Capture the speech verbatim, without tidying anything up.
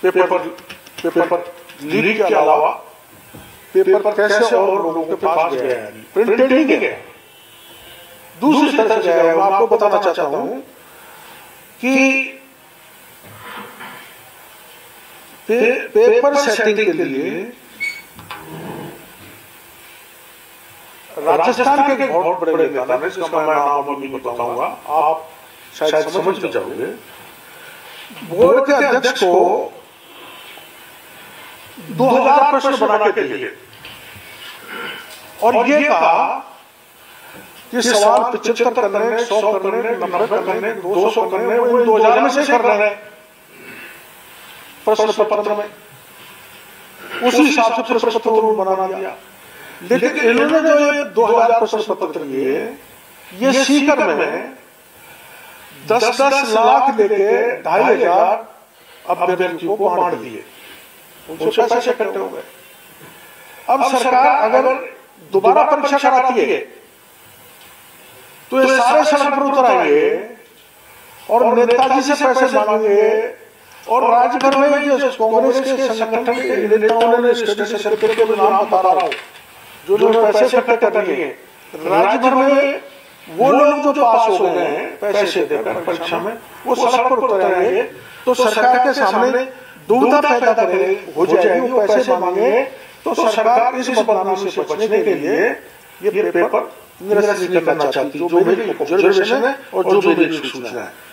Paper paper leak के अलावा paper कैसे और लोगों के पास गया है, प्रिंटेड नहीं गया, दूसरी तरह से गया है। मैं आपको बताना चाहता हूं कि पे, पेपर सेटिंग के लिए राजस्थान के बहुत बड़े नेता ने, जिसका मैं नाम अभी नहीं बताऊंगा, आप शायद समझ भी जाओगे, बोर्ड के अध्यक्ष को दो हजार प्रश्न बनाने के लिए और ये कहा कि सवाल पचहत्तर करने, सौ करने, नब्बे करने, दो सौ करने, वो दो हजार में से कर रहे हैं प्रश्न पत्र में, उसी हिसाब से प्रश्न पत्र बना दिया। लेकिन इन्होंने जो ये दो हजार प्रश्न पत्र लिए, ये सीकर में दस दस लाख लेके ढाई हजार अभ्यर्थियों को बांट दिए, उनसे पैसे इकट्ठे हो गए। अब सरकार अगर दोबारा परीक्षा कराती है तो ये सारे सड़क पर उतर आएंगे और नेताजी से पैसे मांगेंगे, और राज्य भर में जो कांग्रेस के संगठन के नेताओं ने स्टडी सर्टिफिकेट के नाम बता रहा हूं, जो लोग पैसे इकट्ठे कर लिए, राज्य भर में वो लोग जो पास हो गए हैं पैसे देकर परीक्षा में, वो सड़क पर उतरेंगे तो सरकार के सामने दुविधा पैदा करे हो जाएगी, वो पैसे मांगे तो सरकार इस बदनामी से बचने के लिए ये पेपर निरस्त करना चाहती है, जो मेरी ऑब्जर्वेशन है और जो मेरी सूचना है।